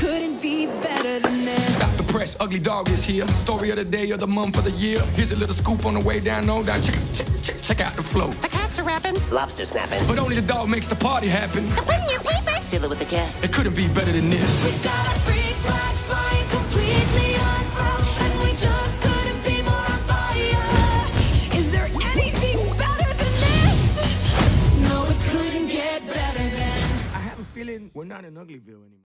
couldn't be better than this. Stop the press, Ugly Dog is here. Story of the day, of the month, of the year. Here's a little scoop on the way down, no doubt. Check out the flow. The cats are rapping, lobster snapping. But only the dog makes the party happen. So put in your paper, seal it with a kiss. It couldn't be better than this. We got our freak flags flying completely unfurled, and we just couldn't be more on fire. Is there anything better than this? No, it couldn't get better than. I have a feeling we're not in Uglyville anymore.